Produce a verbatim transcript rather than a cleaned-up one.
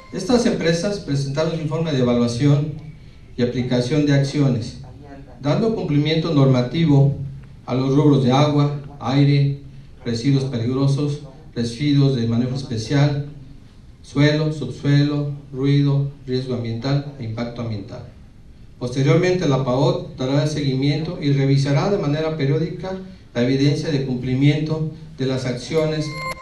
Estas empresas presentaron su informe de evaluación y aplicación de acciones, dando cumplimiento normativo a los rubros de agua, aire, residuos peligrosos, residuos de manejo especial, suelo, subsuelo, ruido, riesgo ambiental e impacto ambiental. Posteriormente, la PAOT dará el seguimiento y revisará de manera periódica la evidencia de cumplimiento de las acciones